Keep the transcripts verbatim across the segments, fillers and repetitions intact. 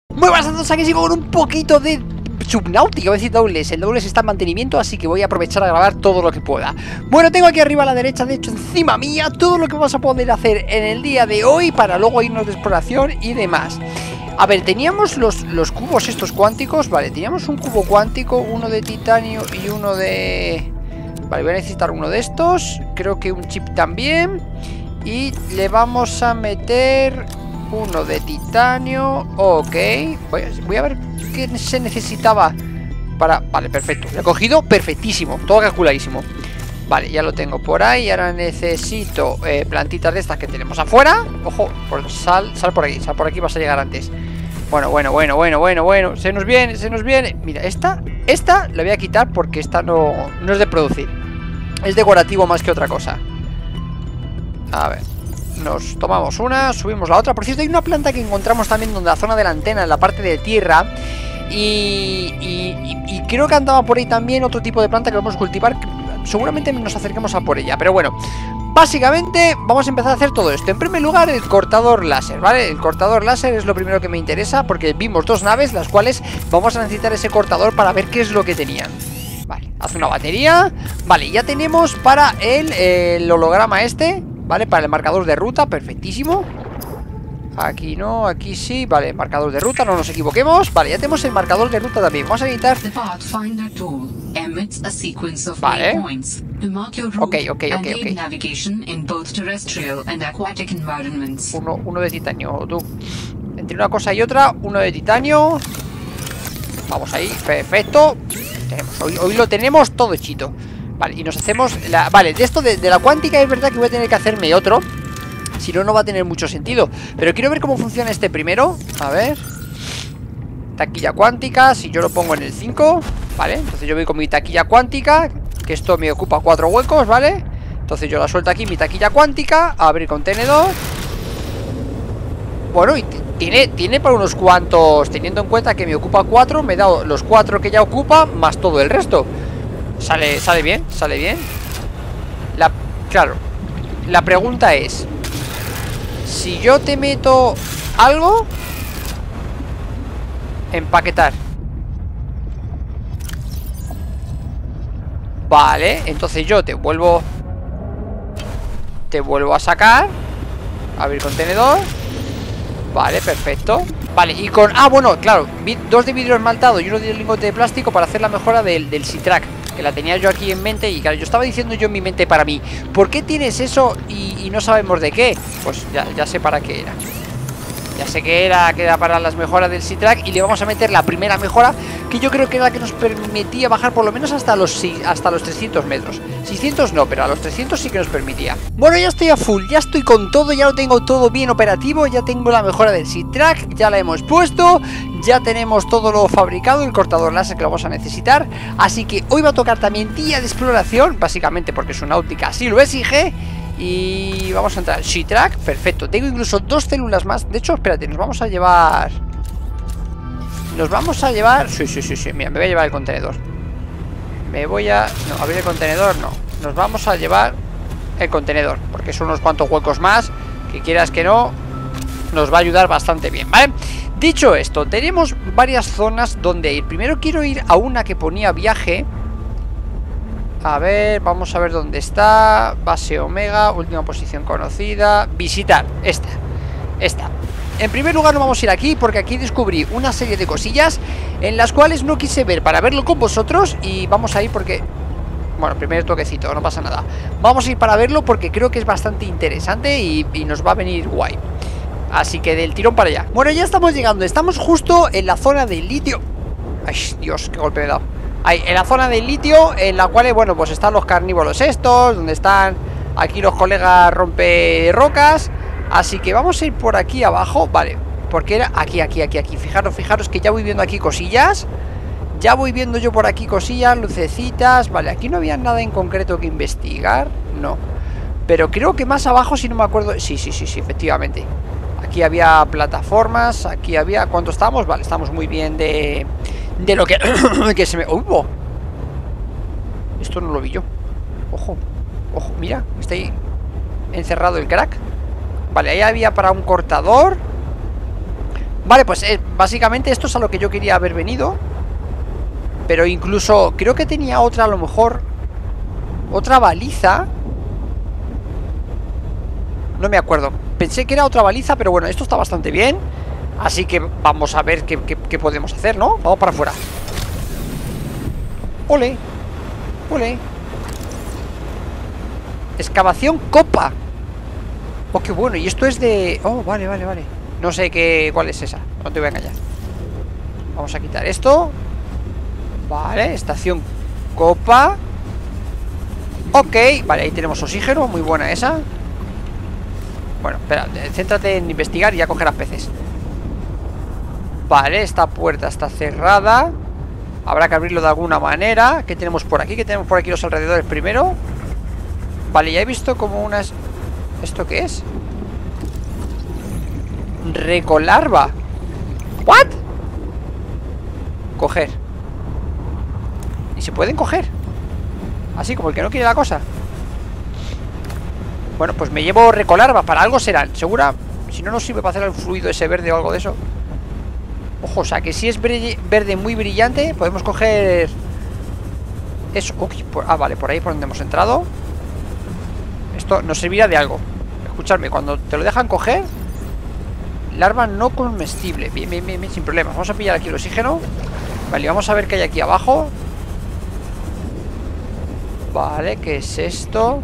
Muy buenas a todos, aquí sigo con un poquito de Subnautica, voy a decir Doubles. El Doubles está en mantenimiento, así que voy a aprovechar a grabar todo lo que pueda. Bueno, tengo aquí arriba a la derecha, de hecho encima mía, todo lo que vamos a poder hacer en el día de hoy para luego irnos de exploración y demás. A ver, teníamos los, los cubos estos cuánticos, vale, teníamos un cubo cuántico, uno de titanio y uno de... Vale, voy a necesitar uno de estos, creo que un chip también. Y le vamos a meter uno de titanio, ok. Voy a, voy a ver qué se necesitaba para... Vale, perfecto, lo he cogido perfectísimo, todo calculadísimo. Vale, ya lo tengo por ahí. Ahora necesito eh, plantitas de estas que tenemos afuera. Ojo, por, sal, sal por aquí, sal por aquí, vas a llegar antes. Bueno, bueno, bueno, bueno, bueno, bueno. Se nos viene, se nos viene. Mira, esta, esta la voy a quitar porque esta no, no es de producir. Es decorativo más que otra cosa. A ver, nos tomamos una, subimos la otra. Por cierto, hay una planta que encontramos también donde la zona de la antena, en la parte de tierra. Y, y, y, y creo que andaba por ahí también otro tipo de planta que vamos a cultivar. Seguramente nos acerquemos a por ella, pero bueno, básicamente vamos a empezar a hacer todo esto. En primer lugar, el cortador láser, ¿vale? El cortador láser es lo primero que me interesa, porque vimos dos naves, las cuales vamos a necesitar ese cortador para ver qué es lo que tenían. Vale, hace una batería. Vale, ya tenemos para el, el holograma este, ¿vale? Para el marcador de ruta, perfectísimo. Aquí no, aquí sí, vale, marcador de ruta, no nos equivoquemos. Vale, ya tenemos el marcador de ruta también. Vamos a necesitar... Vale. Ok, ok, ok, ok. Uno, uno de titanio, tú. Entre una cosa y otra, uno de titanio. Vamos ahí, perfecto. Tenemos, hoy, hoy lo tenemos todo hechito. Vale, y nos hacemos la... Vale, de esto de, de la cuántica es verdad que voy a tener que hacerme otro. Si no, no va a tener mucho sentido. Pero quiero ver cómo funciona este primero. A ver. Taquilla cuántica. Si yo lo pongo en el cinco, vale, entonces yo voy con mi taquilla cuántica, que esto me ocupa cuatro huecos, ¿vale? Entonces yo la suelto aquí, mi taquilla cuántica. Abrir contenedor. Bueno, y tiene, tiene para unos cuantos. Teniendo en cuenta que me ocupa cuatro, me he dado los cuatro que ya ocupa, más todo el resto. Sale, sale bien, sale bien. La, claro, la pregunta es: si yo te meto algo, empaquetar. Vale, entonces yo te vuelvo Te vuelvo a sacar. Abrir contenedor. Vale, perfecto. Vale, y con... Ah, bueno, claro, dos de vidrio esmaltado y uno de lingote de plástico para hacer la mejora del, del SeaTrack, que la tenía yo aquí en mente. Y claro, yo estaba diciendo yo en mi mente para mí, ¿por qué tienes eso y, y no sabemos de qué? Pues ya, ya sé para qué era. Ya sé que era, que era para las mejoras del SeaTrack. Y le vamos a meter la primera mejora, que yo creo que era la que nos permitía bajar por lo menos hasta los, hasta los trescientos metros. seiscientos no, pero a los trescientos sí que nos permitía. Bueno, ya estoy a full, ya estoy con todo, ya lo tengo todo bien operativo. Ya tengo la mejora del SeaTrack, ya la hemos puesto. Ya tenemos todo lo fabricado, el cortador láser que lo vamos a necesitar. Así que hoy va a tocar también día de exploración, básicamente porque Subnautica así lo exige. Y vamos a entrar al SeaTrack, perfecto. Tengo incluso dos células más. De hecho, espérate, nos vamos a llevar... Nos vamos a llevar... Sí, sí, sí, sí, mira, me voy a llevar el contenedor. Me voy a... No, abrir el contenedor, no. Nos vamos a llevar el contenedor, porque son unos cuantos huecos más, que quieras que no, nos va a ayudar bastante bien, ¿vale? Dicho esto, tenemos varias zonas donde ir. Primero quiero ir a una que ponía viaje. A ver, vamos a ver dónde está. Base Omega, última posición conocida. Visitar, esta, esta. En primer lugar nos vamos a ir aquí, porque aquí descubrí una serie de cosillas en las cuales no quise ver para verlo con vosotros. Y vamos a ir porque... Bueno, primer toquecito, no pasa nada. Vamos a ir para verlo porque creo que es bastante interesante y, y nos va a venir guay. Así que del tirón para allá. Bueno, ya estamos llegando, estamos justo en la zona del litio. Ay, Dios, qué golpe me he dado. Ahí, en la zona del litio, en la cual, bueno, pues están los carnívoros estos, donde están aquí los colegas rompe rocas. Así que vamos a ir por aquí abajo, vale, porque era aquí, aquí, aquí, aquí. Fijaros, fijaros que ya voy viendo aquí cosillas. Ya voy viendo yo por aquí cosillas, lucecitas. Vale, aquí no había nada en concreto que investigar, no. Pero creo que más abajo, si no me acuerdo. Sí, sí, sí, sí, efectivamente. Aquí había plataformas, aquí había... ¿Cuánto estamos? Vale, estamos muy bien de... De lo que... que se me... ¡Uy! Esto no lo vi yo. Ojo, ojo, mira, está ahí encerrado el crack. Vale, ahí había para un cortador. Vale, pues eh, básicamente esto es a lo que yo quería haber venido. Pero incluso creo que tenía otra, a lo mejor, otra baliza. No me acuerdo. Pensé que era otra baliza, pero bueno, esto está bastante bien. Así que vamos a ver qué, qué, qué podemos hacer, ¿no? Vamos para afuera. Ole. Ole. Excavación copa. Oh, qué bueno. Y esto es de... Oh, vale, vale, vale. No sé qué... cuál es esa. No te voy a engañar. Vamos a quitar esto. Vale, estación copa. Ok, vale, ahí tenemos oxígeno. Muy buena esa. Bueno, espera, céntrate en investigar y ya cogerás peces. Vale, esta puerta está cerrada. Habrá que abrirlo de alguna manera. ¿Qué tenemos por aquí? ¿Qué tenemos por aquí los alrededores primero? Vale, ya he visto como unas... ¿Esto qué es? Recolarva. ¿What? Coger. ¿Y se pueden coger? Así como el que no quiere la cosa. Bueno, pues me llevo recolarva. Para algo serán, segura. Si no nos sirve para hacer el fluido ese verde o algo de eso. Ojo, o sea que si es verde muy brillante, podemos coger eso. Uy, por... Ah, vale, por ahí por donde hemos entrado. Esto nos servirá de algo. Escuchadme, cuando te lo dejan coger, larva no comestible. Bien, bien, bien, bien, sin problemas. Vamos a pillar aquí el oxígeno. Vale, vamos a ver qué hay aquí abajo. Vale, ¿qué es esto?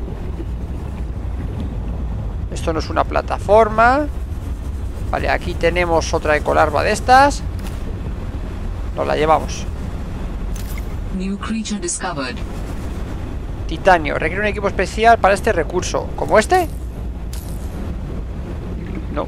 Esto no es una plataforma. Vale, aquí tenemos otra ecolarva de estas. Nos la llevamos. New creature discovered. Titanio, requiere un equipo especial para este recurso. ¿Como este? No.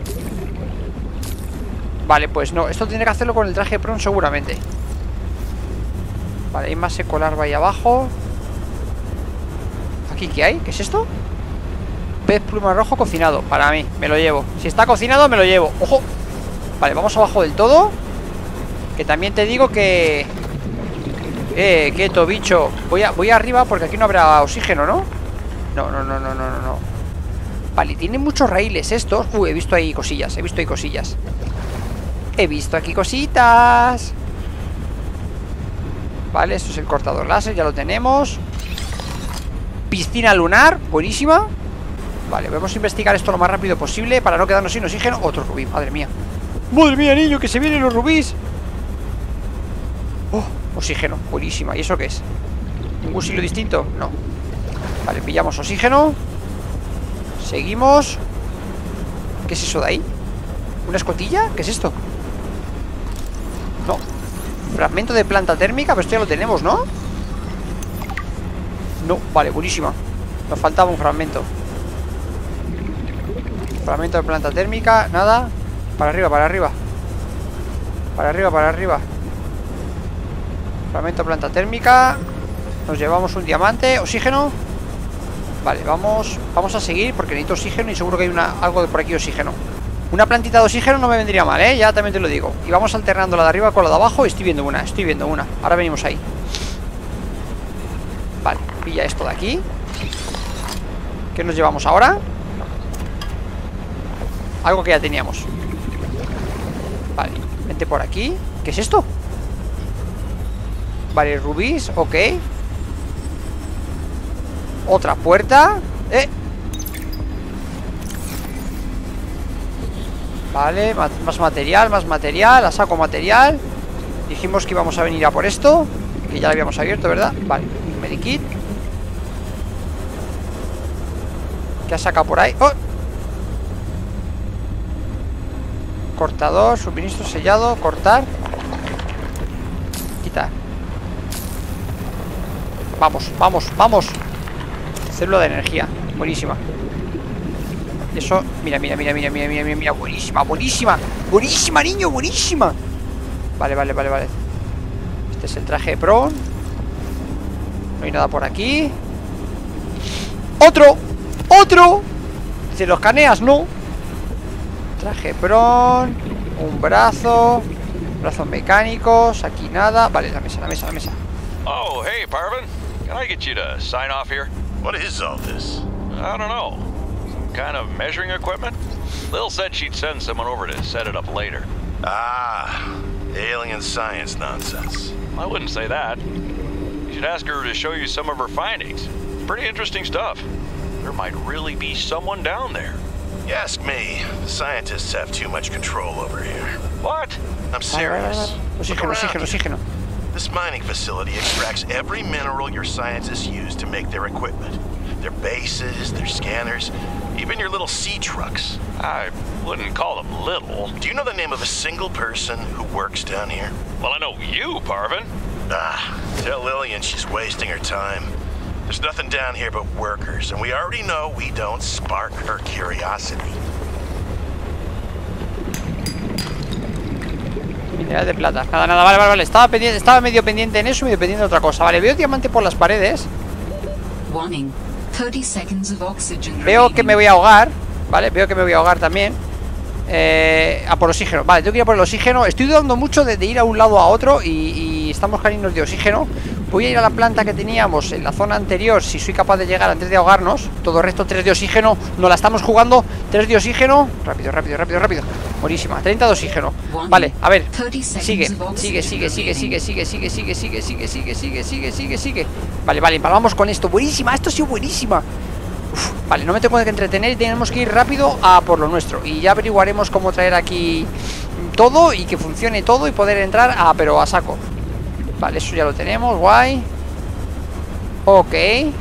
Vale, pues no, esto tiene que hacerlo con el traje de Pron seguramente. Vale, hay más ecolarva ahí abajo. ¿Aquí qué hay? ¿Qué es esto? Pez pluma rojo cocinado. Para mí, me lo llevo. Si está cocinado, me lo llevo. ¡Ojo! Vale, vamos abajo del todo. Que también te digo que... Eh, quieto, bicho. Voy, a, voy arriba porque aquí no habrá oxígeno, ¿no? No, no, no, no, no, no, no. Vale, tienen muchos raíles estos. Uy, he visto ahí cosillas, he visto ahí cosillas. He visto aquí cositas. Vale, esto es el cortador láser, ya lo tenemos. Piscina lunar, buenísima. Vale, vamos a investigar esto lo más rápido posible para no quedarnos sin oxígeno. Otro rubí, madre mía. Madre mía, niño, que se vienen los rubíes. Oh, oxígeno, buenísima. ¿Y eso qué es? ¿Un silo distinto? No. Vale, pillamos oxígeno. Seguimos. ¿Qué es eso de ahí? ¿Una escotilla? ¿Qué es esto? No. Fragmento de planta térmica, pero esto ya lo tenemos, ¿no? No, vale, buenísima. Nos faltaba un fragmento. Fragmento de planta térmica, nada. Para arriba, para arriba. Para arriba, para arriba. Fragmento de planta térmica. Nos llevamos un diamante. Oxígeno. Vale, vamos Vamos a seguir porque necesito oxígeno y seguro que hay una, algo de por aquí de oxígeno. Una plantita de oxígeno no me vendría mal, ¿eh? Ya también te lo digo. Y vamos alternando la de arriba con la de abajo. Estoy viendo una, estoy viendo una. Ahora venimos ahí. Vale, pilla esto de aquí. ¿Qué nos llevamos ahora? Algo que ya teníamos. Vale, vente por aquí. ¿Qué es esto? Vale, rubíes, ok. Otra puerta. Eh Vale, más material, más material. A saco material. Dijimos que íbamos a venir a por esto, que ya lo habíamos abierto, ¿verdad? Vale, medikit. ¿Qué ha sacado por ahí? ¡Oh! Cortador, suministro sellado, cortar. Quitar. Vamos, vamos, vamos. Célula de energía, buenísima. Eso, mira, mira, mira, mira, mira, mira, mira, buenísima, buenísima. Buenísima, niño, buenísima. Vale, vale, vale, vale. Este es el traje de Pron. No hay nada por aquí. ¡Otro! ¡Otro! Si lo escaneas, no. Traje Pron. Un brazo. Brazos mecánicos. Aquí nada. Vale, la mesa, la mesa, la mesa. Oh, hey, Parvin. Can I get you to sign off here? What is all this? I don't know. Some kind of measuring equipment? Lil said she'd send someone over to set it up later. Ah, alien science nonsense. I wouldn't say that. You should ask her to show you some of her findings. Pretty interesting stuff. There might really be someone down there. You ask me, scientists have too much control over here. What? I'm serious. Look Oxígeno, around oxígeno, you. oxígeno. This mining facility extracts every mineral your scientists use to make their equipment. Their bases, their scanners, even your little sea trucks. I wouldn't call them little. Do you know the name of a single person who works down here? Well, I know you, Parvin. Ah, tell Lillian she's wasting her time. There's nothing down here but workers, and we already know we don't spark her curiosity. Mineral de plata. Nada, nada, vale, vale, vale. Estaba, pendiente, estaba medio pendiente en eso y medio pendiente de otra cosa. Vale, veo diamante por las paredes. Warning. thirty seconds of oxygen Veo que me remaining. voy a ahogar. Vale, veo que me voy a ahogar también. Eh, a por oxígeno. Vale, tengo que ir a por el oxígeno. Estoy dudando mucho de, de ir a un lado a otro y, y estamos caninos de oxígeno. Voy a ir a la planta que teníamos en la zona anterior, si soy capaz de llegar antes de ahogarnos. Todo el resto tres de oxígeno. Nos la estamos jugando. tres de oxígeno. Rápido, rápido, rápido, rápido. Buenísima. treinta de oxígeno. Vale, a ver. Sigue, sigue, sigue, sigue, sigue, sigue, sigue, sigue, sigue, sigue, sigue, sigue, sigue, sigue, sigue. Vale, vale, vamos con esto. Buenísima, esto ha sido buenísima. Uf, vale, no me tengo que entretener y tenemos que ir rápido a por lo nuestro. Y ya averiguaremos cómo traer aquí todo y que funcione todo y poder entrar a, pero a saco. Vale, eso ya lo tenemos, guay. Ok.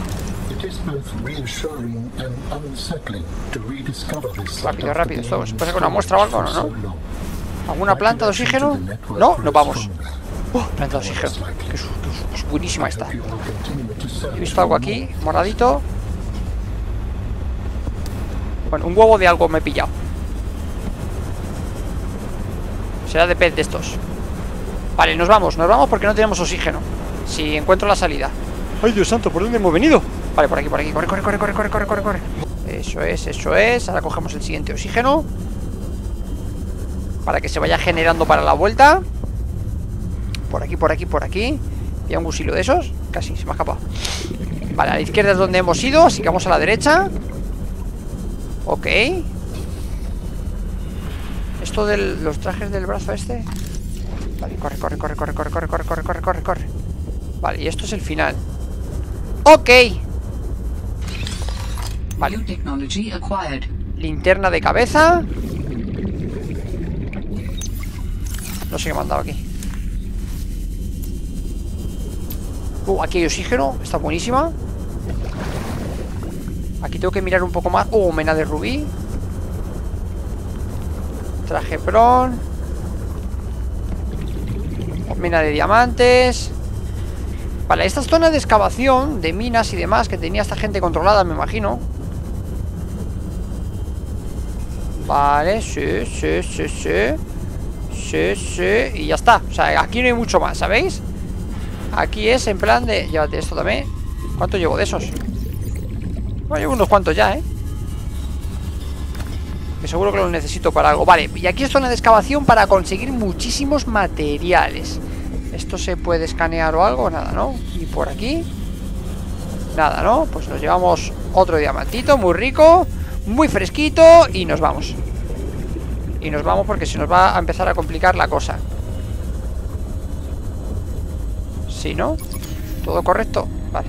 Rápido, rápido, esto se puede sacar una muestra o algo, ¿no? ¿no? ¿Alguna planta de oxígeno? No, nos vamos. Uh, planta de oxígeno. Que es, que es buenísima esta. He visto algo aquí, moradito. Bueno, un huevo de algo me he pillado. Será de pez de estos. Vale, nos vamos, nos vamos porque no tenemos oxígeno. Si encuentro la salida. ¡Ay, Dios santo! ¿Por dónde hemos venido? Vale, por aquí, por aquí. Corre, corre, corre, corre, corre, corre, corre, corre. Eso es, eso es. Ahora cogemos el siguiente oxígeno para que se vaya generando para la vuelta. Por aquí, por aquí, por aquí. ¿Y un gusilo de esos? Casi, se me ha escapado. Vale, a la izquierda es donde hemos ido, así que vamos a la derecha. Ok. Esto de los trajes del brazo este. Vale, corre, corre, corre, corre, corre, corre, corre, corre, corre, corre, corre. Vale, y esto es el final. Ok. Vale. New technology acquired. Linterna de cabeza. No sé qué me han dado aquí. Uh, aquí hay oxígeno, está buenísima. Aquí tengo que mirar un poco más. Oh, mena de rubí. Traje bron. Mena de diamantes. Vale, estas zonas de excavación, de minas y demás que tenía esta gente controlada, me imagino. Vale, sí, sí, sí, sí. Sí, sí, y ya está. O sea, aquí no hay mucho más, ¿sabéis? Aquí es en plan de... Llévate esto también. ¿Cuánto llevo de esos? Bueno, llevo unos cuantos ya, ¿eh? Que seguro que los necesito para algo. Vale, y aquí es zona de excavación para conseguir muchísimos materiales. ¿Esto se puede escanear o algo? Nada, ¿no? Y por aquí nada, ¿no? Pues nos llevamos otro diamantito muy rico, muy fresquito y nos vamos. Y nos vamos porque se nos va a empezar a complicar la cosa. ¿Sí, no? ¿Todo correcto? Vale.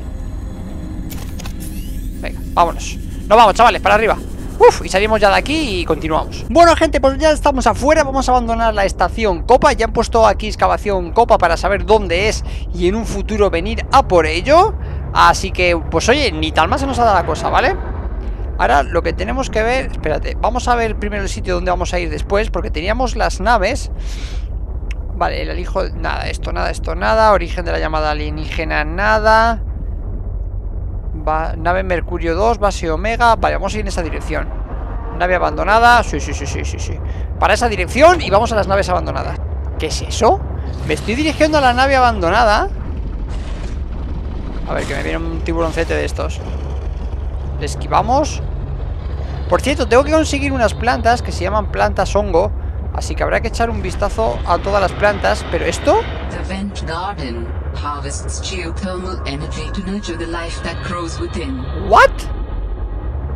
Venga, vámonos. Nos vamos, chavales, para arriba. Uf, y salimos ya de aquí y continuamos. Bueno, gente, pues ya estamos afuera. Vamos a abandonar la estación Copa. Ya han puesto aquí excavación Copa para saber dónde es y en un futuro venir a por ello. Así que, pues oye, ni tal más se nos ha dado la cosa, ¿vale? Ahora lo que tenemos que ver... Espérate, vamos a ver primero el sitio donde vamos a ir después, porque teníamos las naves. Vale, el alijo... Nada, esto, nada, esto, nada. Origen de la llamada alienígena, nada. Va... Nave Mercurio dos, base Omega. Vale, vamos a ir en esa dirección. Nave abandonada. Sí, sí, sí, sí, sí, sí. Para esa dirección y vamos a las naves abandonadas. ¿Qué es eso? Me estoy dirigiendo a la nave abandonada. A ver, que me viene un tiburoncete de estos. Le esquivamos. Por cierto, tengo que conseguir unas plantas que se llaman plantas hongo. Así que habrá que echar un vistazo a todas las plantas. ¿Pero esto? The Vent Garden harvests geothermal energy to nurture the life that grows within. ¿What?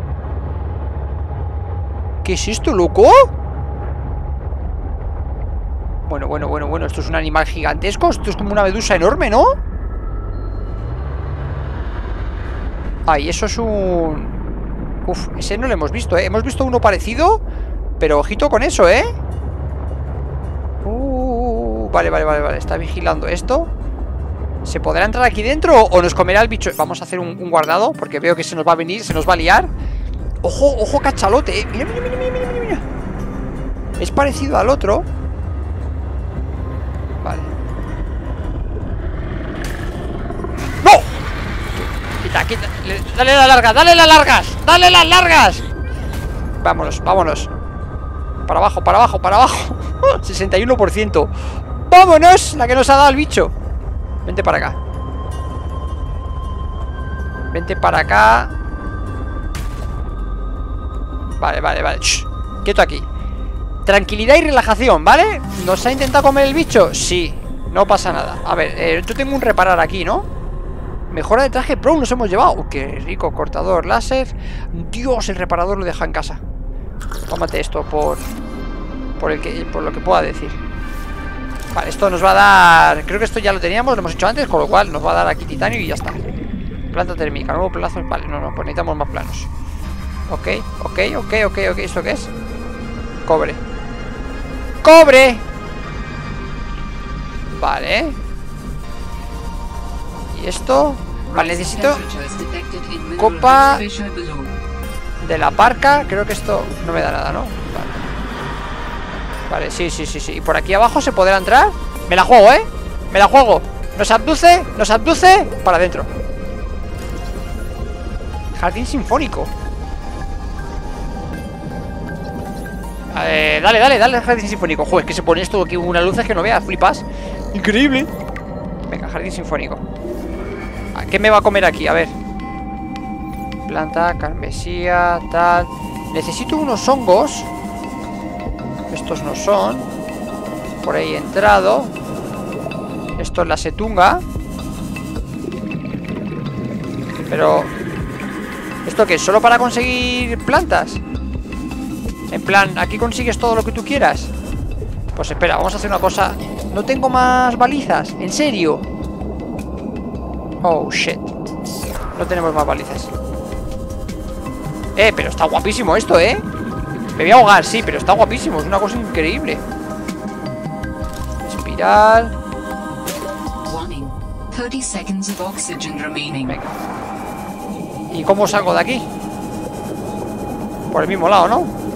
¿Qué es esto, loco? Bueno, bueno, bueno, bueno. Esto es un animal gigantesco. Esto es como una medusa enorme, ¿no? Ay, eso es un... Uf, ese no lo hemos visto, ¿eh? Hemos visto uno parecido, pero ojito con eso, ¿eh? Uh, vale, vale, vale, vale. Está vigilando esto. ¿Se podrá entrar aquí dentro o nos comerá el bicho? Vamos a hacer un, un guardado, porque veo que se nos va a venir, se nos va a liar. Ojo, ojo cachalote, ¿eh? Mira, mira, mira, mira, mira, mira. Es parecido al otro. Vale. ¡No! Quita, quita. Dale las largas, dale las largas. Dale las largas. Vámonos, vámonos. Para abajo, para abajo, para abajo. sesenta y uno por ciento. ¡Vámonos! La que nos ha dado el bicho. Vente para acá. Vente para acá. Vale, vale, vale. Shh. Quieto aquí. Tranquilidad y relajación, ¿vale? ¿Nos ha intentado comer el bicho? Sí, no pasa nada. A ver, eh, yo tengo un reparar aquí, ¿no? Mejora de traje pro nos hemos llevado. Uh, qué rico, cortador láser. Dios, el reparador lo deja en casa. Tómate esto por Por, el que, por lo que pueda decir. Vale, esto nos va a dar... Creo que esto ya lo teníamos, lo hemos hecho antes, con lo cual nos va a dar aquí titanio y ya está. Planta térmica, nuevo plazo. Vale, no, no, pues necesitamos más planos. Ok, ok, ok, ok, ok. ¿Esto qué es? Cobre. ¡Cobre! Vale. ¿Y esto? Vale, necesito copa de la parca. Creo que esto no me da nada, ¿no? Vale. Vale, sí, sí, sí, sí. ¿Y por aquí abajo se podrá entrar? Me la juego, ¿eh? Me la juego. Nos abduce, nos abduce. Para adentro. Jardín sinfónico. Eh, dale, dale, dale al jardín sinfónico. Joder, es que se pone esto aquí unas luces que no veas, flipas. Increíble. Venga, jardín sinfónico. ¿Qué me va a comer aquí? A ver. Planta, carmesía, tal. Necesito unos hongos. Estos no son. Por ahí he entrado. Esto es la setunga. Pero... ¿esto qué es? ¿Solo para conseguir plantas? En plan, aquí consigues todo lo que tú quieras. Pues espera, vamos a hacer una cosa. No tengo más balizas, ¿en serio? Oh, shit. No tenemos más balizas. Eh, pero está guapísimo esto, ¿eh? Me voy a ahogar, sí, pero está guapísimo. Es una cosa increíble. Espiral. Venga. ¿Y cómo salgo de aquí? Por el mismo lado, ¿no?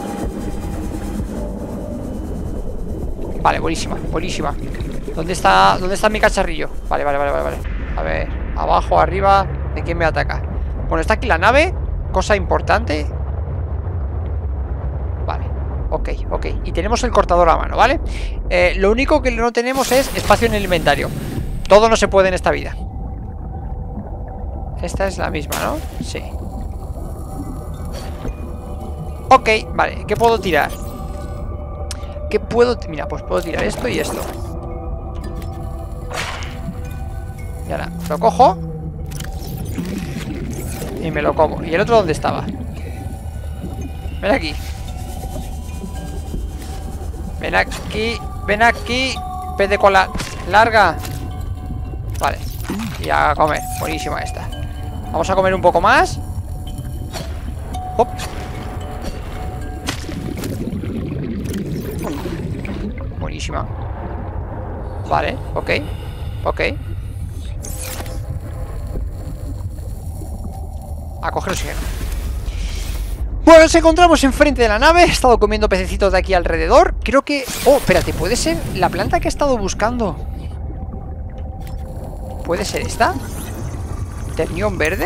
Vale, buenísima, buenísima. ¿Dónde está, dónde está mi cacharrillo? Vale, vale, vale, vale, vale. A ver, abajo, arriba. ¿De quién me ataca? Bueno, está aquí la nave. Cosa importante. Vale, ok, ok. Y tenemos el cortador a mano, ¿vale? Eh, lo único que no tenemos es espacio en el inventario. Todo no se puede en esta vida. Esta es la misma, ¿no? Sí. Ok, vale, ¿qué puedo tirar? ¿Qué puedo...? Mira, pues puedo tirar esto y esto. Y ahora lo cojo y me lo como. ¿Y el otro dónde estaba? Ven aquí. Ven aquí. Ven aquí. Pez de cola larga. Vale. Y a comer. Buenísima esta. Vamos a comer un poco más. Hop. Buenísima. Vale, ok. Ok. A coger oxígeno. Bueno, nos encontramos enfrente de la nave. He estado comiendo pececitos de aquí alrededor. Creo que... oh, espérate, ¿puede ser la planta que he estado buscando? ¿Puede ser esta? ¿Ternión verde?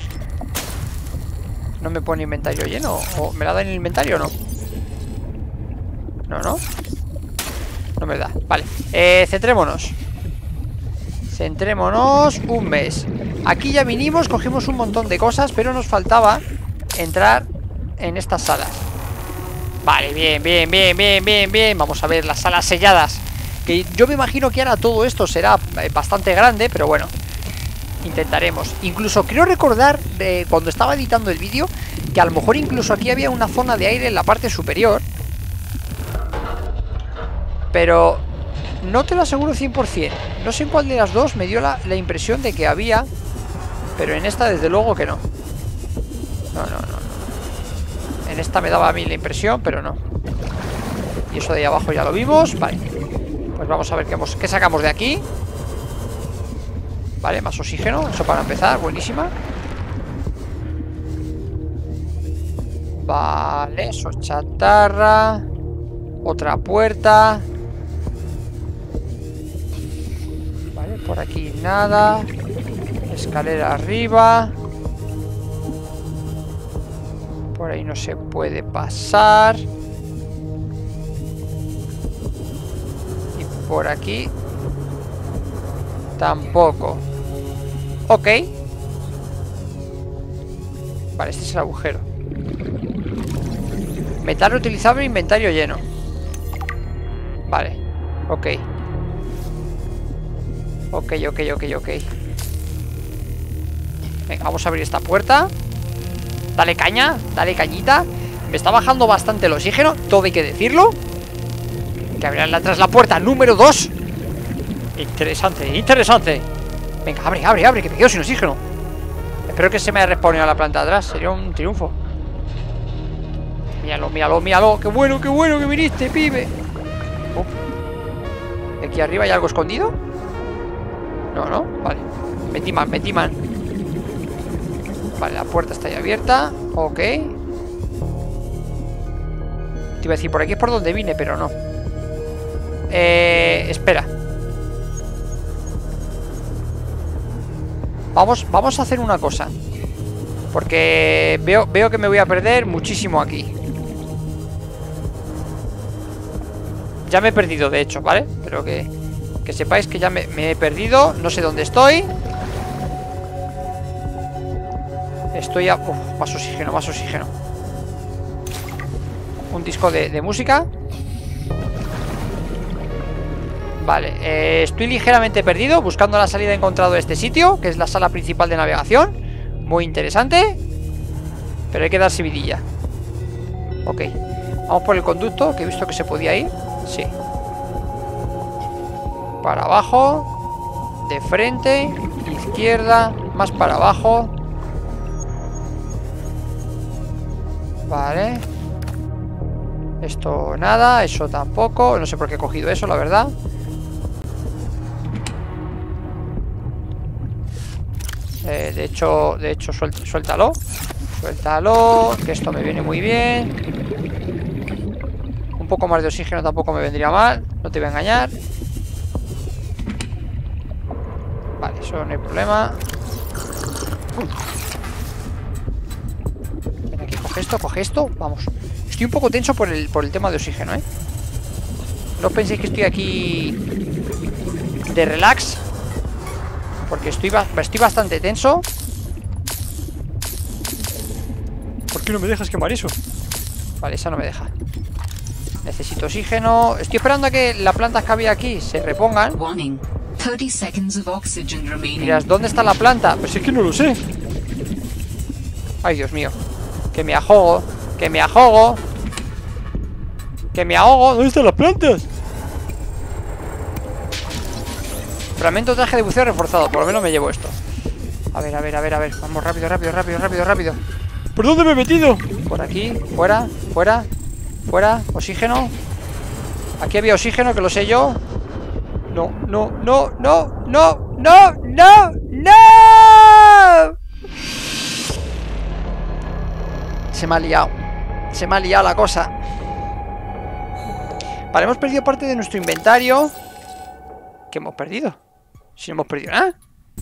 ¿No me pone inventario lleno? ¿O me la da en el inventario o no? No, no. No me da, vale. eh, Centrémonos. Centrémonos un mes. Aquí ya vinimos, cogimos un montón de cosas, pero nos faltaba entrar en estas salas. Vale, bien, bien, bien, bien, bien, bien. Vamos a ver las salas selladas. Que yo me imagino que ahora todo esto será bastante grande, pero bueno, intentaremos. Incluso creo recordar de cuando estaba editando el vídeo que a lo mejor incluso aquí había una zona de aire en la parte superior. Pero no te lo aseguro cien por cien. No sé en cuál de las dos me dio la, la impresión de que había, pero en esta desde luego que no. No, no, no, no. En esta me daba a mí la impresión, pero no. Y eso de ahí abajo ya lo vimos. Vale. Pues vamos a ver qué, hemos, qué sacamos de aquí. Vale, más oxígeno. Eso para empezar, buenísima. Vale, eso es chatarra. Otra puerta. Vale, por aquí nada. Escalera arriba. Por ahí no se puede pasar. Y por aquí tampoco. Ok. Vale, este es el agujero. Metal utilizable, inventario lleno. Vale, ok. Ok, ok, ok, ok. Venga, vamos a abrir esta puerta. Dale caña, dale cañita. Me está bajando bastante el oxígeno, todo hay que decirlo. Que abrirán atrás la puerta número dos. Interesante, interesante. Venga, abre, abre, abre, que me quedo sin oxígeno. Espero que se me haya respawnado la planta de atrás. Sería un triunfo. Míralo, míralo, míralo. Qué bueno, qué bueno que viniste, pibe. Oh. Aquí arriba hay algo escondido. No, no, vale. Metí man, metí man. Vale, la puerta está ahí abierta. Ok. Te iba a decir, por aquí es por donde vine, pero no. Eh, espera. Vamos, vamos a hacer una cosa. Porque veo, veo que me voy a perder muchísimo aquí. Ya me he perdido, de hecho, ¿vale? Pero que, que sepáis que ya me, me he perdido. No sé dónde estoy. Estoy a... Uf, más oxígeno, más oxígeno. Un disco de, de música. Vale, eh, estoy ligeramente perdido. Buscando la salida he encontrado este sitio, que es la sala principal de navegación. Muy interesante. Pero hay que darse vidilla. Ok, vamos por el conducto, que he visto que se podía ir. Sí. Para abajo. De frente. Izquierda. Más para abajo. Vale. Esto nada, eso tampoco. No sé por qué he cogido eso, la verdad. Eh, de hecho, de hecho, suelt, suéltalo. Suéltalo, que esto me viene muy bien. Un poco más de oxígeno tampoco me vendría mal. No te voy a engañar. Vale, eso no hay problema. Ven aquí, coge esto, coge esto. Vamos. Estoy un poco tenso por el, por el tema de oxígeno, ¿eh? No penséis que estoy aquí de relax, porque estoy, estoy bastante tenso. ¿Por qué no me dejas quemar eso? Vale, esa no me deja. Necesito oxígeno. Estoy esperando a que las plantas que había aquí se repongan. Miras, ¿dónde está la planta? Pues es que no lo sé. Ay, Dios mío. Que me ahogo. Que me ahogo. Que me ahogo. ¿Dónde están las plantas? Fragmento traje de buceo reforzado. Por lo menos me llevo esto. A ver, a ver, a ver, a ver. Vamos rápido, rápido, rápido, rápido, rápido. ¿Por dónde me he metido? Por aquí, fuera, fuera, fuera, oxígeno. Aquí había oxígeno, que lo sé yo. No, no, no, no, no, no, no, no. Se me ha liado. Se me ha liado la cosa. Vale, hemos perdido parte de nuestro inventario. ¿Qué hemos perdido? Si no hemos perdido nada.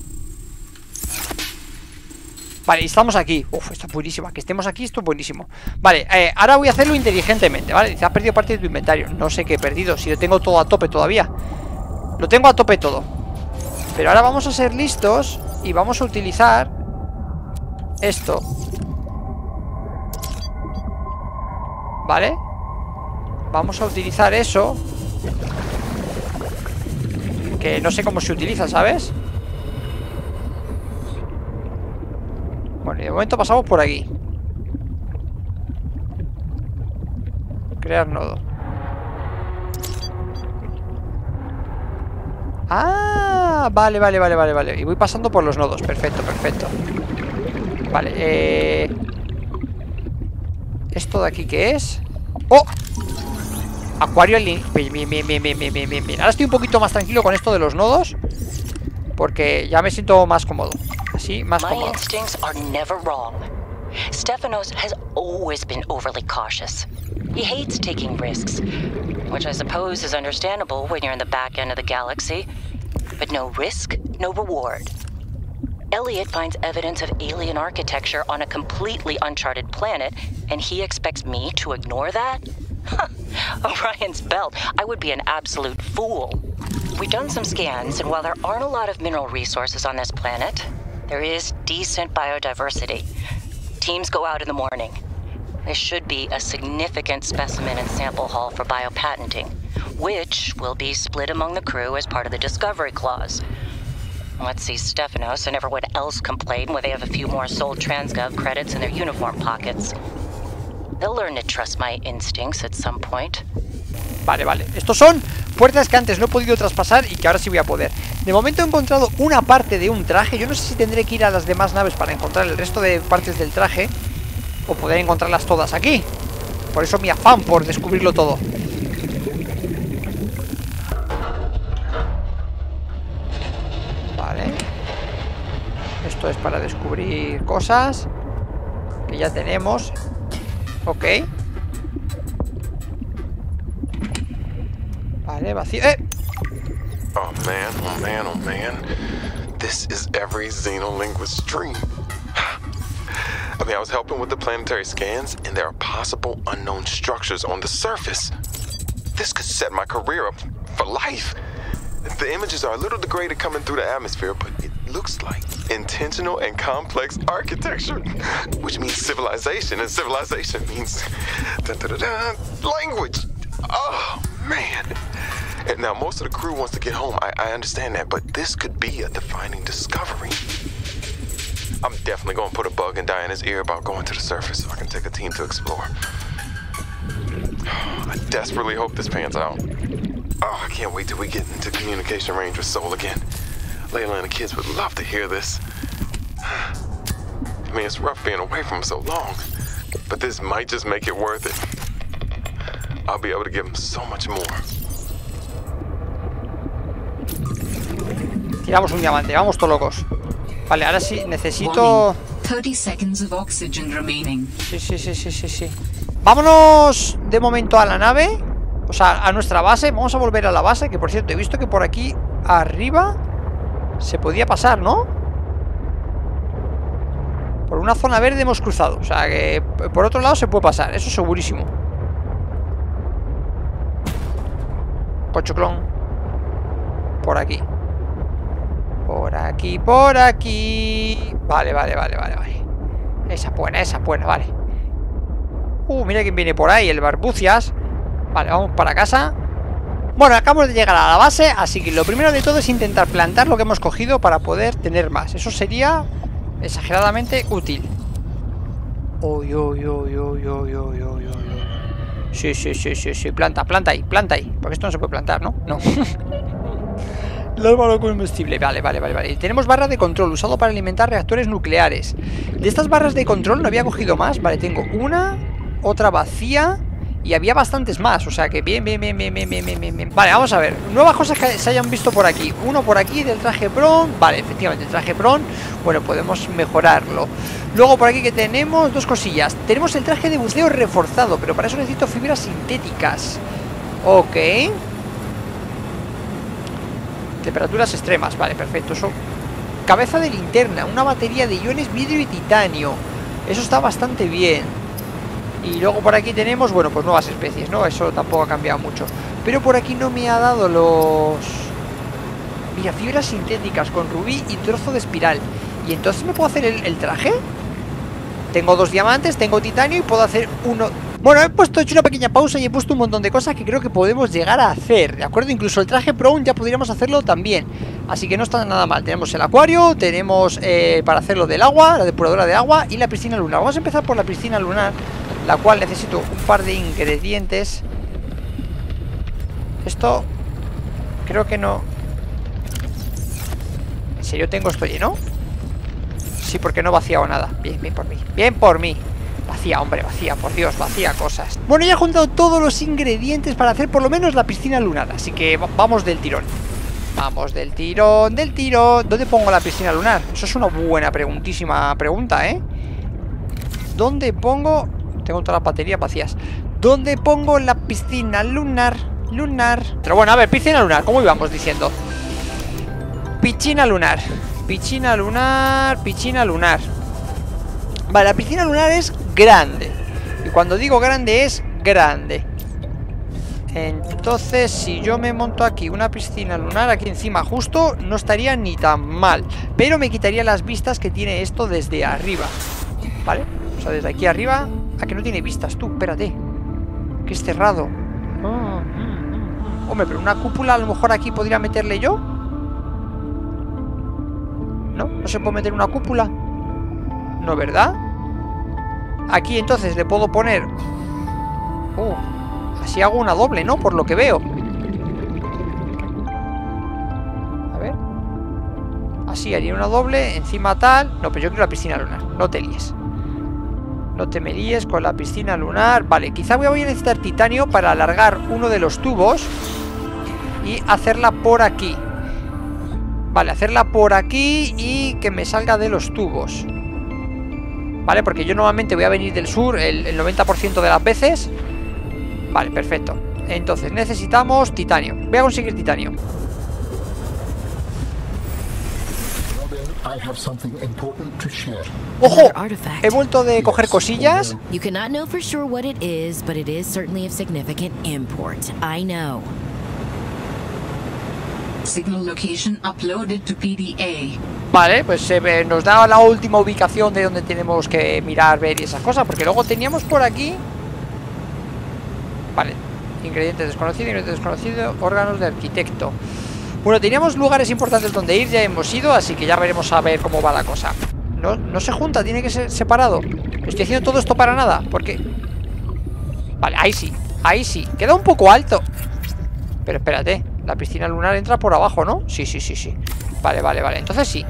Vale, y estamos aquí. Uf, esto es buenísimo. Que estemos aquí, esto es buenísimo. Vale, eh, ahora voy a hacerlo inteligentemente, ¿vale? Dice, has perdido parte de tu inventario. No sé qué he perdido, si lo tengo todo a tope todavía. Lo tengo a tope todo. Pero ahora vamos a ser listos y vamos a utilizar esto. ¿Vale? Vamos a utilizar eso, que no sé cómo se utiliza, ¿sabes? Bueno, y de momento pasamos por aquí. Crear nodo. Ah, vale, vale, vale, vale, vale. Y voy pasando por los nodos. Perfecto, perfecto. Vale, eh... ¿esto de aquí qué es? ¡Oh! Acuario en línea. Bien, bien, bien, bien, bien, bien, bien, bien. Ahora estoy un poquito más tranquilo con esto de los nodos, porque ya me siento más cómodo. Así, más cómodo. My instincts are never wrong. Stefanos has always been overly cautious. He hates taking risks, which I suppose is understandable when you're in the back end of the galaxy. But no risk, no reward. Elliot finds evidence of alien architecture on a completely uncharted planet, and he expects me to ignore that? Orion's belt, I would be an absolute fool. We've done some scans, and while there aren't a lot of mineral resources on this planet, there is decent biodiversity. Teams go out in the morning. There should be a significant specimen and sample haul for biopatenting, which will be split among the crew as part of the Discovery Clause. Let's see Stefanos and everyone else complain when they have a few more sold Transgov credits in their uniform pockets. They'll learn to trust my instincts at some point. Vale, vale. Estos son puertas que antes no he podido traspasar y que ahora sí voy a poder. De momento he encontrado una parte de un traje. Yo no sé si tendré que ir a las demás naves para encontrar el resto de partes del traje, o poder encontrarlas todas aquí. Por eso mi afán por descubrirlo todo. Vale. Esto es para descubrir cosas que ya tenemos. Ok. Vale, vacío. ¡Eh! Oh man, oh man, oh man. This is every xenolinguist's dream. I mean, I was helping with the planetary scans, and there are possible unknown structures on the surface. This could set my career up for life. The images are a little degraded coming through the atmosphere, but it looks like intentional and complex architecture, which means civilization, and civilization means dun, dun, dun, dun, language. Oh, man. And now most of the crew wants to get home. I, I understand that, but this could be a defining discovery. I'm definitely going to put a bug in Diana's ear about going to the surface so I can take a team to explore. I desperately hope this pans out. Oh, I can't wait till we get into communication range with Sol again. Layla and the kids would love to hear this. I mean, it's rough being away from them so long, but this might just make it worth it. I'll be able to give them so much more. Tiramos un diamante, vamos todos locos. Vale, ahora sí, necesito... thirty seconds of oxygen remaining. Sí, sí, sí, sí, sí, sí. Vámonos de momento a la nave. O sea, a nuestra base. Vamos a volver a la base, que por cierto, he visto que por aquí arriba se podía pasar, ¿no? Por una zona verde hemos cruzado. O sea, que por otro lado se puede pasar. Eso segurísimo. Cochoclón. Por aquí. Por aquí, por aquí. Vale, vale, vale, vale, vale. Esa es buena, esa es buena, vale. Uh, mira quién viene por ahí, el Barbucias. Vale, vamos para casa. Bueno, acabamos de llegar a la base, así que lo primero de todo es intentar plantar lo que hemos cogido para poder tener más. Eso sería exageradamente útil. Uy, uy, uy, uy, uy, uy, uy, uy. Sí, sí, sí, sí, sí, planta, planta ahí, planta ahí. Porque esto no se puede plantar, ¿no? No. Larva combustible, vale, vale, vale, vale. Tenemos barra de control, usado para alimentar reactores nucleares. De estas barras de control no había cogido más. Vale, tengo una, otra vacía. Y había bastantes más, o sea que bien, bien, bien, bien, bien, bien, bien, bien. Vale, vamos a ver, nuevas cosas que se hayan visto por aquí. Uno por aquí del traje Bron. Vale, efectivamente, el traje Bron. Bueno, podemos mejorarlo. Luego por aquí que tenemos dos cosillas. Tenemos el traje de buceo reforzado, pero para eso necesito fibras sintéticas. Ok. Temperaturas extremas, vale, perfecto. Eso. Cabeza de linterna, una batería de iones vidrio y titanio. Eso está bastante bien. Y luego por aquí tenemos, bueno, pues nuevas especies, ¿no? Eso tampoco ha cambiado mucho. Pero por aquí no me ha dado los... Mira, fibras sintéticas con rubí y trozo de espiral. ¿Y entonces me puedo hacer el, el traje? Tengo dos diamantes, tengo titanio y puedo hacer uno... Bueno, he puesto, he hecho una pequeña pausa y he puesto un montón de cosas que creo que podemos llegar a hacer, ¿de acuerdo? Incluso el traje Brown ya podríamos hacerlo también. Así que no está nada mal. Tenemos el acuario, tenemos eh, para hacerlo del agua, la depuradora de agua y la piscina lunar. Vamos a empezar por la piscina lunar, la cual necesito un par de ingredientes. Esto creo que no... serio tengo esto lleno? Sí, porque no he vaciado nada. Bien, bien por mí. Bien por mí. Vacía, hombre, vacía, por Dios, vacía cosas. Bueno, ya he juntado todos los ingredientes para hacer por lo menos la piscina lunar. Así que vamos del tirón. Vamos del tirón, del tirón. ¿Dónde pongo la piscina lunar? Eso es una buena, preguntísima pregunta, ¿eh? ¿Dónde pongo? Tengo todas las baterías vacías. ¿Dónde pongo la piscina lunar? Lunar. Pero bueno, a ver, piscina lunar, ¿cómo íbamos diciendo? Piscina lunar. Piscina lunar, piscina lunar. Vale, la piscina lunar es grande. Y cuando digo grande es grande. Entonces, si yo me monto aquí una piscina lunar aquí encima justo, no estaría ni tan mal. Pero me quitaría las vistas que tiene esto desde arriba. ¿Vale? O sea, desde aquí arriba. ¿A que no tiene vistas tú? Espérate. Que es cerrado. Oh. Hombre, pero una cúpula a lo mejor aquí podría meterle yo. ¿No? ¿No se puede meter una cúpula? No, ¿verdad? Aquí entonces le puedo poner... Uh, así hago una doble, ¿no? Por lo que veo. A ver. Así haría una doble, encima tal... No, pero yo quiero la piscina lunar. No te líes. No te me líes con la piscina lunar. Vale, quizá voy a necesitar titanio para alargar uno de los tubos y hacerla por aquí. Vale, hacerla por aquí y que me salga de los tubos. Vale, porque yo normalmente voy a venir del sur el, el noventa por ciento de las veces. Vale, perfecto. Entonces necesitamos titanio. Voy a conseguir titanio. ¡Ojo! He vuelto de coger cosillas. You cannot know for sure what it is, but it is certainly of significant import. I know. Signal location uploaded to P D A. Vale, pues eh, nos da la última ubicación de donde tenemos que mirar, ver y esas cosas. Porque luego teníamos por aquí... Vale, ingredientes desconocidos, ingredientes desconocidos, órganos de arquitecto. Bueno, teníamos lugares importantes donde ir, ya hemos ido, así que ya veremos a ver cómo va la cosa. No, no se junta, tiene que ser separado. Estoy haciendo todo esto para nada, porque... Vale, ahí sí, ahí sí. Queda un poco alto. Pero espérate, la piscina lunar entra por abajo, ¿no? Sí, sí, sí, sí. Vale, vale, vale, entonces sí.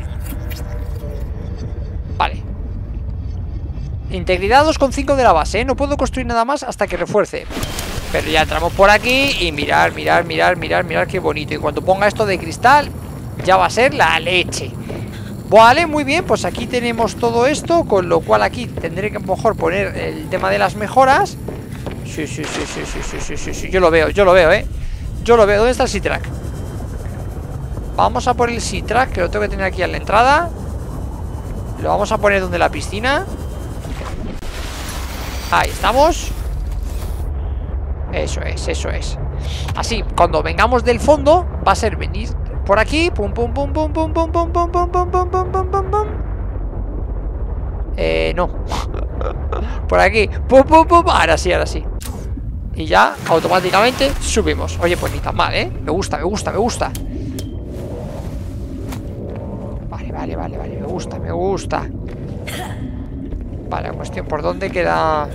Vale. Integridad dos coma cinco de la base, ¿eh? No puedo construir nada más hasta que refuerce. Pero ya entramos por aquí y mirar, mirar, mirar, mirar, mirar qué bonito. Y cuando ponga esto de cristal, ya va a ser la leche. Vale, muy bien, pues aquí tenemos todo esto. Con lo cual aquí tendré que a lo mejor poner el tema de las mejoras. Sí, sí, sí, sí, sí, sí, sí, sí, sí. Yo lo veo, yo lo veo, ¿eh? Yo lo veo, ¿dónde está el Sea-Track? Vamos a por el Sea-Track, que lo tengo que tener aquí en la entrada. Lo vamos a poner donde la piscina. Ahí estamos. Eso es, eso es. Así, cuando vengamos del fondo, va a ser venir por aquí. Pum, pum, pum, pum, pum, pum, pum, pum, pum, pum, pum, pum, pum, pum, pum. Eh, no. Por aquí. Pum, pum, pum. Ahora sí, ahora sí. Y ya, automáticamente, subimos. Oye, pues ni tan mal, ¿eh? Me gusta, me gusta, me gusta. Vale, vale, vale, vale. Me gusta, me gusta. Vale, la cuestión, ¿por dónde queda?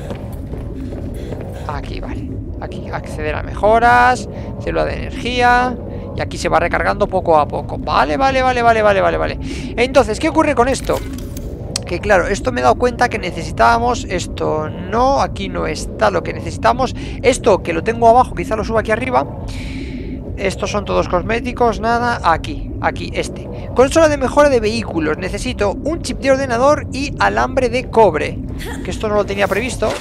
Aquí, vale. Aquí, acceder a mejoras, célula de energía. Y aquí se va recargando poco a poco. Vale, vale, vale, vale, vale, vale, vale. Entonces, ¿qué ocurre con esto? Que claro, esto me he dado cuenta que necesitábamos. Esto no, aquí no está lo que necesitamos. Esto que lo tengo abajo, quizá lo suba aquí arriba. Estos son todos cosméticos, nada. Aquí, aquí, este. Consola de mejora de vehículos. Necesito un chip de ordenador y alambre de cobre. Que esto no lo tenía previsto.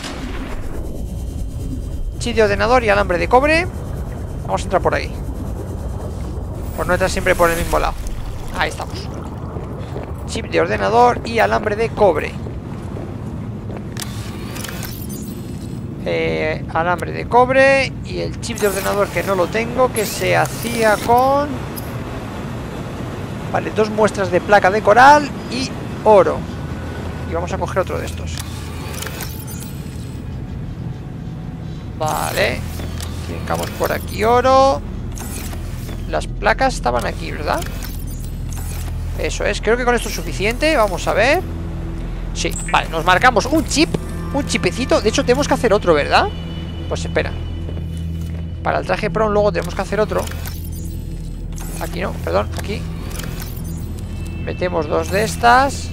Chip de ordenador y alambre de cobre. Vamos a entrar por ahí. Por no entrar siempre por el mismo lado. Ahí estamos. Chip de ordenador y alambre de cobre. eh, Alambre de cobre. Y el chip de ordenador que no lo tengo, que se hacía con... Vale, dos muestras de placa de coral y oro. Y vamos a coger otro de estos. Vale. Brincamos por aquí oro. Las placas estaban aquí, ¿verdad? Eso es, creo que con esto es suficiente. Vamos a ver. Sí, vale, nos marcamos un chip. Un chipecito, de hecho tenemos que hacer otro, ¿verdad? Pues espera. Para el traje Prom luego tenemos que hacer otro. Aquí no, perdón, aquí. Metemos dos de estas.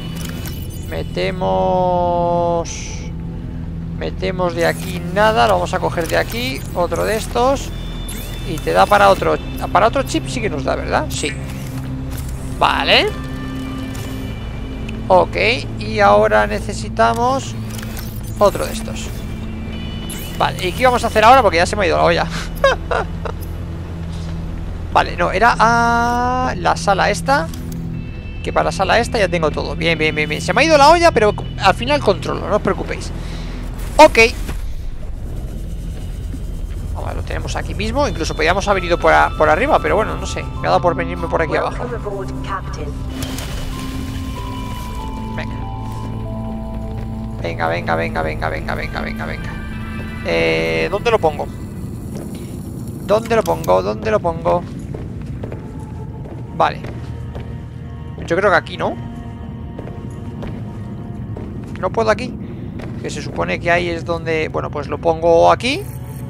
Metemos... Metemos de aquí nada. Lo vamos a coger de aquí. Otro de estos. Y te da para otro... Para otro chip sí que nos da, ¿verdad? Sí. Vale. Ok. Y ahora necesitamos otro de estos. Vale. ¿Y qué vamos a hacer ahora? Porque ya se me ha ido la olla. Vale, no, era a la sala esta. Que para la sala esta ya tengo todo. Bien, bien, bien, bien. Se me ha ido la olla, pero al final controlo, no os preocupéis. Ok. Vamos, lo tenemos aquí mismo. Incluso podríamos haber ido por, a, por arriba, pero bueno, no sé. Me ha dado por venirme por aquí abajo. Venga. Venga, venga, venga, venga, venga, venga, venga. Eh, ¿dónde lo pongo? ¿Dónde lo pongo? ¿Dónde lo pongo? Vale. Yo creo que aquí, ¿no? No puedo aquí. Que se supone que ahí es donde... Bueno, pues lo pongo aquí.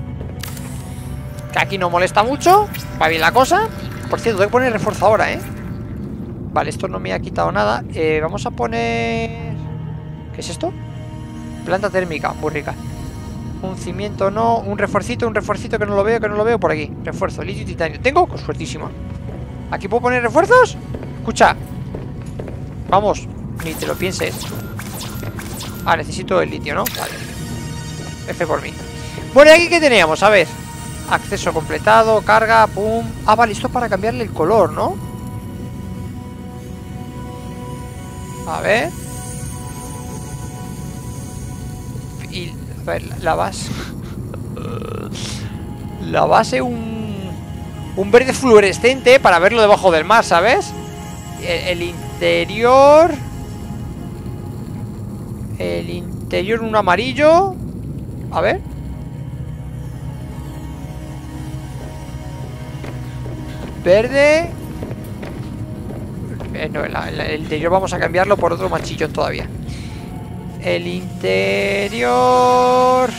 Que aquí no molesta mucho. Va bien la cosa. Por cierto, tengo que poner refuerzo ahora, ¿eh? Vale, esto no me ha quitado nada. eh, Vamos a poner... ¿Qué es esto? Planta térmica, muy rica. Un cimiento no, un refuercito, un refuercito que no lo veo, que no lo veo por aquí. Refuerzo, litio y titanio. ¿Tengo? Con suertísima. ¿Aquí puedo poner refuerzos? Escucha. Vamos, ni te lo pienses. Ah, necesito el litio, ¿no? Vale. F por mí. Bueno, ¿y aquí qué teníamos? A ver. Acceso completado, carga, pum. Ah, vale, esto es para cambiarle el color, ¿no? A ver. Y... A ver, la base. La base un... Un verde fluorescente para verlo debajo del mar, ¿sabes? El, el interior... El interior un amarillo. A ver. Verde. Eh, no, el, el interior vamos a cambiarlo por otro machillón todavía. El interior...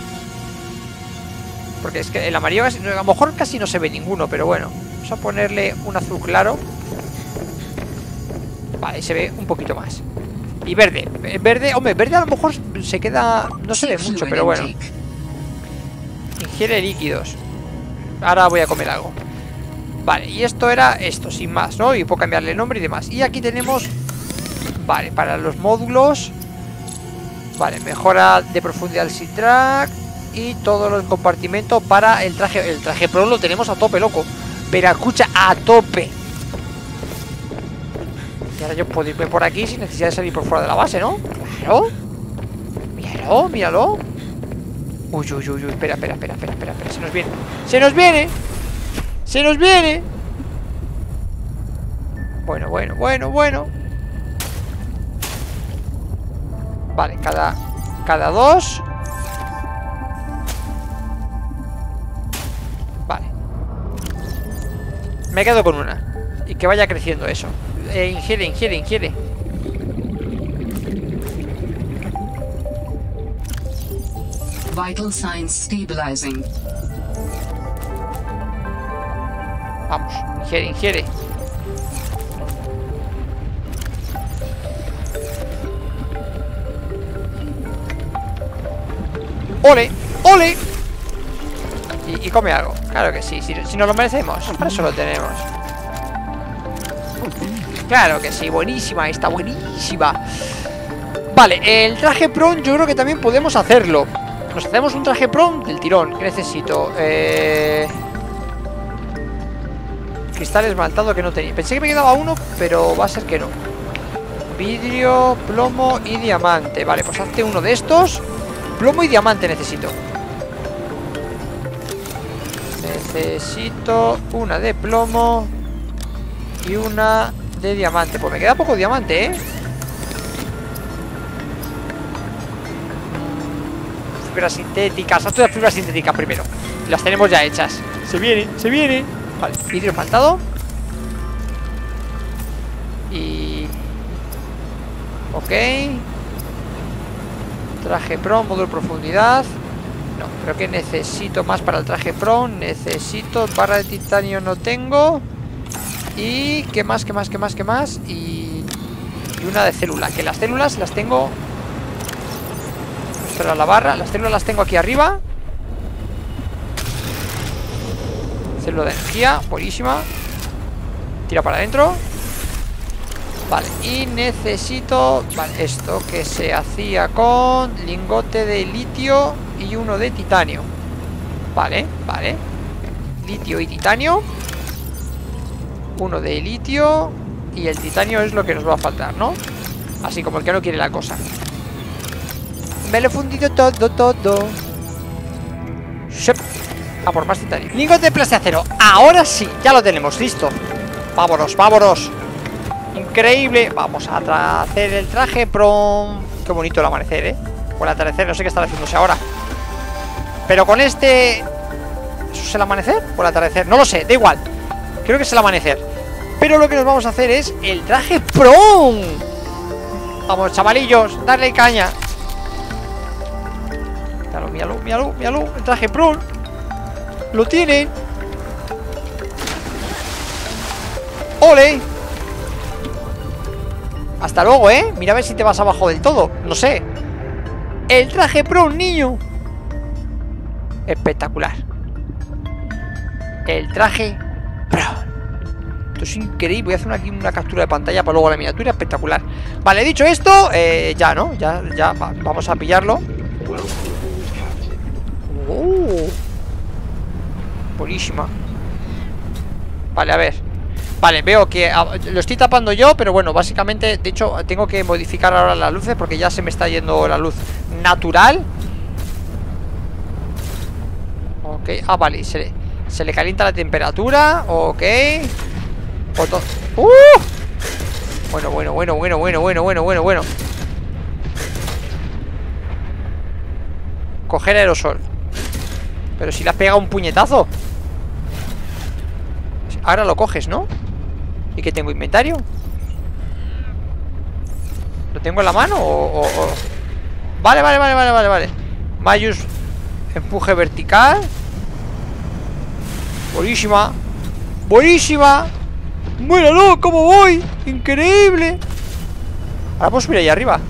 Porque es que el amarillo casi, a lo mejor casi no se ve ninguno, pero bueno. Vamos a ponerle un azul claro. Vale, se ve un poquito más. Y verde, verde, hombre, verde a lo mejor se queda... No se ve mucho, pero bueno. Ingiere líquidos. Ahora voy a comer algo. Vale, y esto era esto, sin más, ¿no? Y puedo cambiarle el nombre y demás. Y aquí tenemos... Vale, para los módulos... Vale, mejora de profundidad del Sea-Track. Y todos los compartimentos para el traje. El traje Pro lo tenemos a tope, loco. Pero escucha, a tope. Y ahora yo puedo irme por aquí sin necesidad de salir por fuera de la base, ¿no? Claro. Míralo, míralo. Uy, uy, uy, uy. Espera, espera, espera, espera, espera, espera. Se nos viene. ¡Se nos viene! ¡Se nos viene! Bueno, bueno, bueno, bueno. Vale, cada... Cada dos. Vale. Me quedo con una. Y que vaya creciendo eso. Eh, ingiere, ingiere, ingiere. Vital signs stabilizing. Vamos, ingiere, ingiere. ¡Ole! ¡Ole! Y, y come algo. Claro que sí, si, si nos lo merecemos. Para eso lo tenemos. Claro que sí, buenísima esta, buenísima. Vale, el traje Pron yo creo que también podemos hacerlo. Nos hacemos un traje Pron del tirón. ¿Qué necesito? Eh... Cristal esmaltado que no tenía. Pensé que me quedaba uno, pero va a ser que no. Vidrio, plomo y diamante. Vale, pues hazte uno de estos. Plomo y diamante necesito. Necesito una de plomo y una de diamante. Pues me queda poco diamante, ¿eh? Fibras sintéticas. Hazte las fibras sintéticas primero. Las tenemos ya hechas. Se viene, se viene. Vale, vidrio faltado. Y... Ok. Traje Pro, módulo de profundidad. No, creo que necesito más para el traje Pro. Necesito barra de titanio, no tengo. Y qué más, qué más, qué más, qué más. Y, y una de célula. Que las células las tengo... Pero la barra, las células las tengo aquí arriba. Célula de energía, buenísima. Tira para adentro. Vale, y necesito... Vale, esto que se hacía con lingote de litio y uno de titanio. Vale, vale. Litio y titanio. Uno de litio. Y el titanio es lo que nos va a faltar, ¿no? Así como el que no quiere la cosa. Me lo he fundido todo, todo. Shep. A por más titanio. Lingote de plasticero. Ahora sí, ya lo tenemos, listo. Vámonos, vámonos. Increíble. Vamos a hacer el traje prom. Qué bonito el amanecer, ¿eh? O el atardecer, no sé qué está haciéndose ahora. Pero con este... ¿Eso es el amanecer o el atardecer? No lo sé, da igual. Creo que es el amanecer. Pero lo que nos vamos a hacer es el traje prom. Vamos, chavalillos, darle caña. Míralo, míralo, míralo, míralo. El traje prom. Lo tienen. ¡Ole! Hasta luego, ¿eh? Mira a ver si te vas abajo del todo. No sé. El traje prom, niño. Espectacular. El traje prom. Esto es increíble. Voy a hacer aquí una captura de pantalla para luego la miniatura. Espectacular. Vale, dicho esto, eh, ya, ¿no? Ya, ya, va, vamos a pillarlo. Oh. Buenísima. Vale, a ver. Vale, veo que a, lo estoy tapando yo, pero bueno, básicamente, de hecho, tengo que modificar ahora las luces porque ya se me está yendo la luz natural. Ok, ah, vale, se le, se le calienta la temperatura. Ok. Foto. ¡Uh! Bueno, bueno, bueno, bueno, bueno, bueno, bueno, bueno, bueno. Coger aerosol. Pero si le has pegado un puñetazo. Ahora lo coges, ¿no? ¿Y qué tengo? ¿Inventario? ¿Lo tengo en la mano o, o, o... Vale, vale, vale, vale, vale, vale. Mayus, empuje vertical. Buenísima. Buenísima. ¡Míralo! ¿Cómo voy? ¡Increíble! Ahora puedo subir ahí arriba.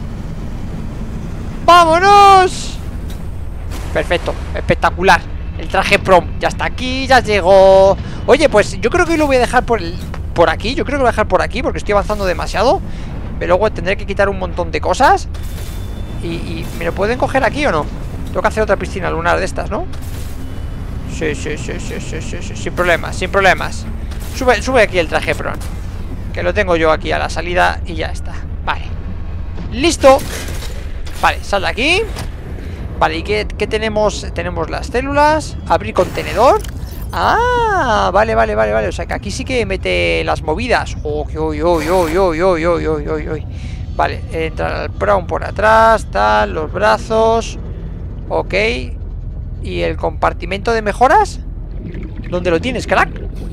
¡Vámonos! Perfecto, espectacular. El traje prom ya está aquí, ya llegó. Oye, pues yo creo que lo voy a dejar por, el, por aquí. Yo creo que lo voy a dejar por aquí porque estoy avanzando demasiado. Pero luego tendré que quitar un montón de cosas. Y, y ¿me lo pueden coger aquí o no? Tengo que hacer otra piscina lunar de estas, ¿no? Sí, sí, sí, sí, sí, sí, sí. Sin problemas, sin problemas. Sube, sube aquí el traje prom, que lo tengo yo aquí a la salida y ya está. Vale. Listo. Vale, sal de aquí. Vale, ¿y qué, qué tenemos? Tenemos las células. Abrir contenedor. Ah, vale, vale, vale, vale. O sea que aquí sí que mete las movidas. Uy, uy, uy, uy, uy, uy, uy, uy, uy, uy. Vale, entrar al prom por atrás. Tal, los brazos. Ok. ¿Y el compartimento de mejoras? ¿Dónde lo tienes, crack?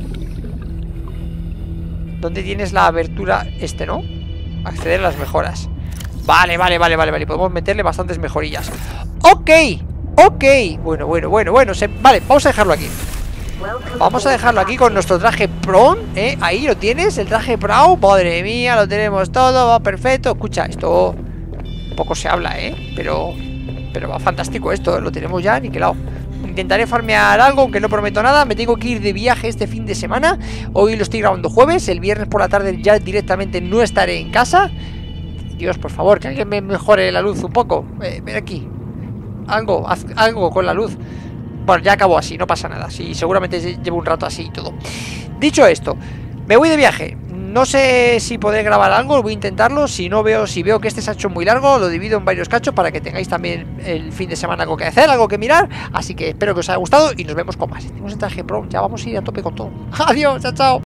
¿Dónde tienes la abertura? Este, ¿no? Acceder a las mejoras. Vale, vale, vale, vale, vale. Podemos meterle bastantes mejorillas. Ok, ok. Bueno, bueno, bueno, bueno. Se... Vale, vamos a dejarlo aquí. Vamos a dejarlo aquí con nuestro traje prom, ¿eh? Ahí lo tienes, el traje prom. Madre mía, lo tenemos todo, va perfecto. Escucha, esto poco se habla, ¿eh? Pero, pero va fantástico esto, lo tenemos ya aniquilado. Intentaré farmear algo, aunque no prometo nada. Me tengo que ir de viaje este fin de semana. Hoy lo estoy grabando jueves. El viernes por la tarde ya directamente no estaré en casa. Dios, por favor, que alguien me mejore la luz un poco. eh, Ven aquí. Algo, haz algo con la luz. Bueno, ya acabó así, no pasa nada. Sí, seguramente llevo un rato así y todo. Dicho esto, me voy de viaje. No sé si podré grabar algo, voy a intentarlo. Si no veo, si veo que este se ha hecho muy largo, lo divido en varios cachos para que tengáis también el fin de semana algo que hacer, algo que mirar. Así que espero que os haya gustado y nos vemos con más. Tenemos el traje prom, ya vamos a ir a tope con todo. Adiós, chao, chao.